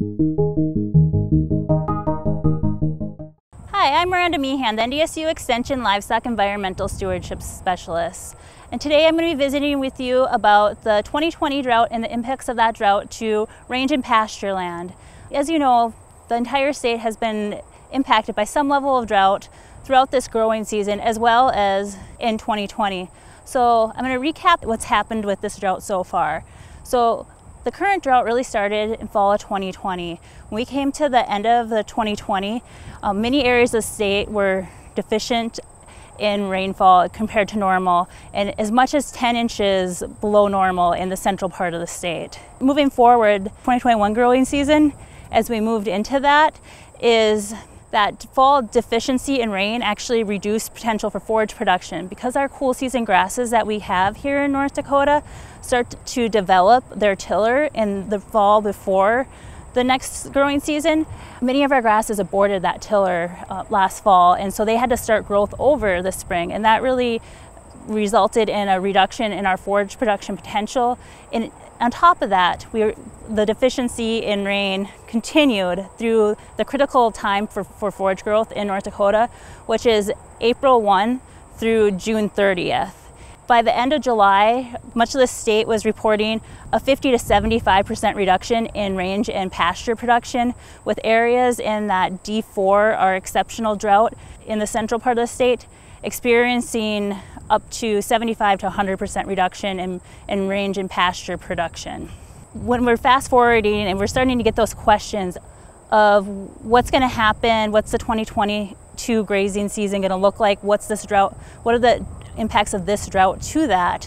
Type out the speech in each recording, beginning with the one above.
Hi, I'm Miranda Meehan, the NDSU Extension Livestock Environmental Stewardship Specialist. And today I'm going to be visiting with you about the 2020 drought and the impacts of that drought to range and pasture land. As you know, the entire state has been impacted by some level of drought throughout this growing season as well as in 2020. So I'm going to recap what's happened with this drought so far. So the current drought really started in fall of 2020. When we came to the end of the 2020, many areas of the state were deficient in rainfall compared to normal, and as much as 10 inches below normal in the central part of the state. Moving forward, 2021 growing season, as we moved into that, is that fall deficiency in rain actually reduced potential for forage production. Because our cool season grasses that we have here in North Dakota start to develop their tiller in the fall before the next growing season, many of our grasses aborted that tiller last fall, and so they had to start growth over the spring, and that really resulted in a reduction in our forage production potential. And on top of that, the deficiency in rain continued through the critical time for forage growth in North Dakota, which is April 1 through June 30th. By the end of July, much of the state was reporting a 50 to 75% reduction in range and pasture production, with areas in that D4, our exceptional drought in the central part of the state, experiencing up to 75 to 100% reduction in range and pasture production. When we're fast forwarding and we're starting to get those questions of what's going to happen, what's the 2022 grazing season going to look like, what's this drought, what are the impacts of this drought to that?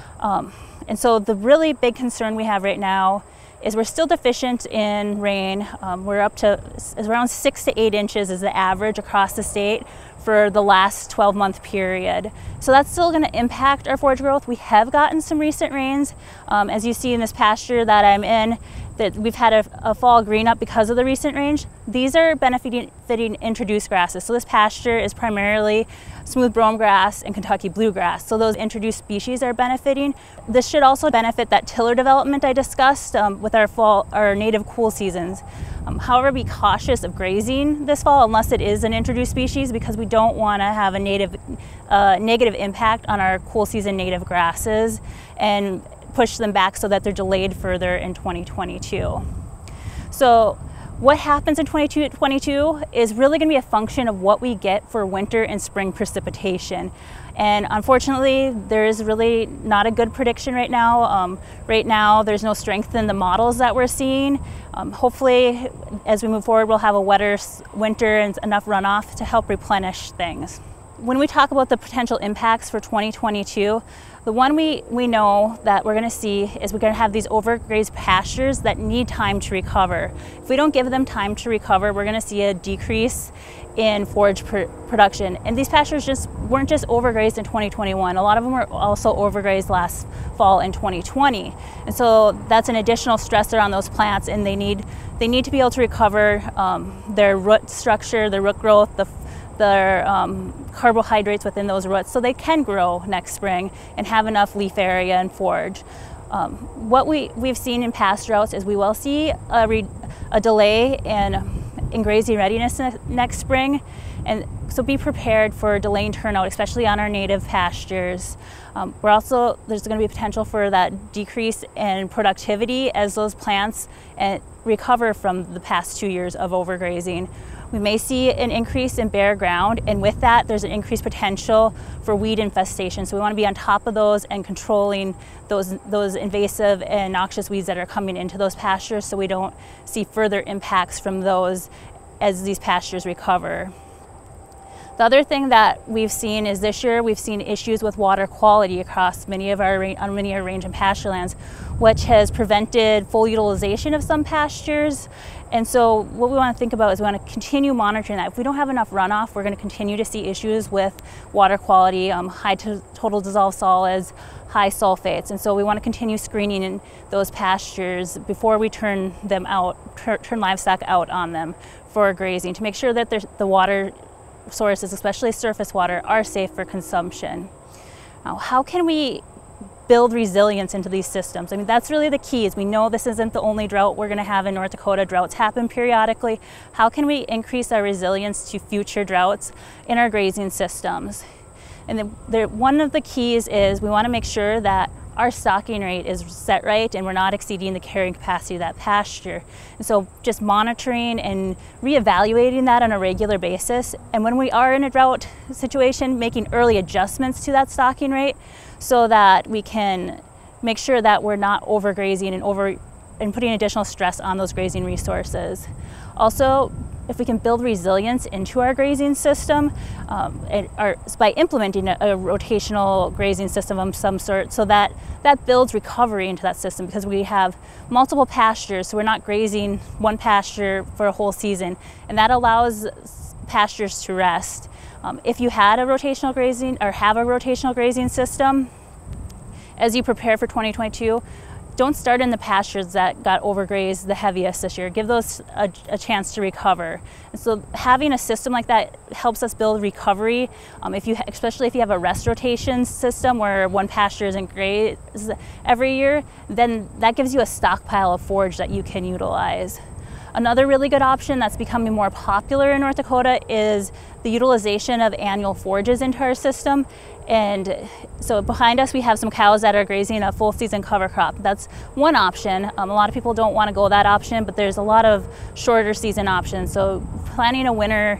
And so the really big concern we have right now is we're still deficient in rain. We're up to around 6 to 8 inches is the average across the state for the last 12-month period. So that's still going to impact our forage growth. We have gotten some recent rains. As you see in this pasture that I'm in, that we've had a fall green up because of the recent rains. These are benefiting introduced grasses. So this pasture is primarily smooth brome grass and Kentucky bluegrass. So those introduced species are benefiting. This should also benefit that tiller development I discussed with our native cool seasons. However, be cautious of grazing this fall unless it is an introduced species, because we don't want to have a negative impact on our cool season native grasses and push them back so that they're delayed further in 2022. So what happens in 2022 is really going to be a function of what we get for winter and spring precipitation. And unfortunately, there is really not a good prediction right now. Right now, there's no strength in the models that we're seeing. Hopefully, as we move forward, we'll have a wetter winter and enough runoff to help replenish things. When we talk about the potential impacts for 2022, the one we know that we're going to see is we're going to have these overgrazed pastures that need time to recover. If we don't give them time to recover, we're going to see a decrease in forage production. And these pastures weren't just overgrazed in 2021. A lot of them were also overgrazed last fall in 2020. And so that's an additional stressor on those plants, and they need to be able to recover their root structure, their root growth, their carbohydrates within those roots, so they can grow next spring and have enough leaf area and forage. What we've seen in past droughts is we will see a delay in grazing readiness next spring, and so be prepared for delaying turnout, especially on our native pastures. There's going to be potential for that decrease in productivity as those plants recover from the past 2 years of overgrazing. We may see an increase in bare ground, and with that, there's an increased potential for weed infestation. So we want to be on top of those and controlling those invasive and noxious weeds that are coming into those pastures, so we don't see further impacts from those as these pastures recover. The other thing that we've seen is this year we've seen issues with water quality across many of our range and pasture lands, which has prevented full utilization of some pastures. And so what we want to think about is we want to continue monitoring that. If we don't have enough runoff, we're going to continue to see issues with water quality, high total dissolved solids, high sulfates. And so we want to continue screening in those pastures before we turn livestock out on them for grazing, to make sure that the water sources, especially surface water, are safe for consumption. Now, how can we build resilience into these systems. I mean, that's really the key. Is we know this isn't the only drought we're going to have in North Dakota. Droughts happen periodically. How can we increase our resilience to future droughts in our grazing systems? And one of the keys is we want to make sure that our stocking rate is set right and we're not exceeding the carrying capacity of that pasture. And so just monitoring and reevaluating that on a regular basis. And when we are in a drought situation, making early adjustments to that stocking rate so that we can make sure that we're not overgrazing and putting additional stress on those grazing resources. Also, if we can build resilience into our grazing system by implementing a rotational grazing system of some sort, so that builds recovery into that system, because we have multiple pastures, so we're not grazing one pasture for a whole season, and that allows pastures to rest. If you had a rotational grazing or have a rotational grazing system, as you prepare for 2022, don't start in the pastures that got overgrazed the heaviest this year. Give those a chance to recover. And so having a system like that helps us build recovery. Especially if you have a rest rotation system where one pasture isn't grazed every year, then that gives you a stockpile of forage that you can utilize. Another really good option that's becoming more popular in North Dakota is the utilization of annual forages into our system. And so behind us we have some cows that are grazing a full season cover crop. That's one option. A lot of people don't want to go that option, but there's a lot of shorter season options. So planting a winter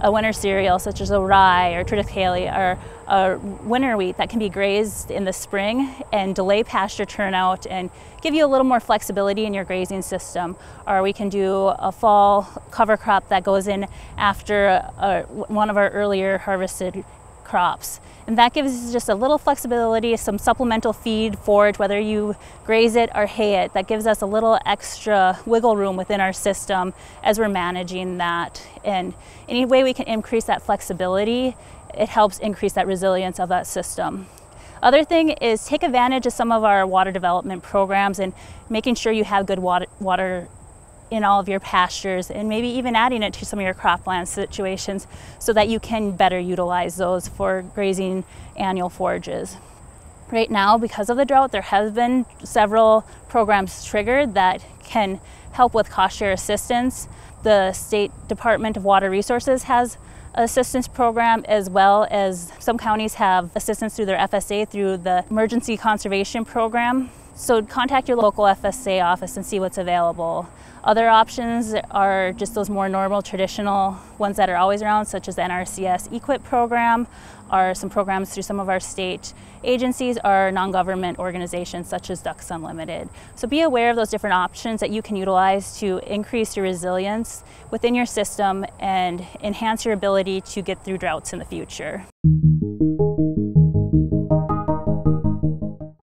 cereal such as a rye or triticale or a winter wheat that can be grazed in the spring and delay pasture turnout and give you a little more flexibility in your grazing system. Or we can do a fall cover crop that goes in after one of our earlier harvested crops. And that gives us just a little flexibility, some supplemental feed, forage, whether you graze it or hay it. That gives us a little extra wiggle room within our system as we're managing that. And any way we can increase that flexibility, it helps increase that resilience of that system. Other thing is take advantage of some of our water development programs and making sure you have good water in all of your pastures, and maybe even adding it to some of your cropland situations so that you can better utilize those for grazing annual forages. Right now, because of the drought, there has been several programs triggered that can help with cost share assistance. The State Department of Water Resources has an assistance program, as well as some counties have assistance through their FSA through the Emergency Conservation Program. So contact your local FSA office and see what's available. Other options are just those more normal, traditional ones that are always around, such as the NRCS EQIP program, or some programs through some of our state agencies or non-government organizations such as Ducks Unlimited. So be aware of those different options that you can utilize to increase your resilience within your system and enhance your ability to get through droughts in the future.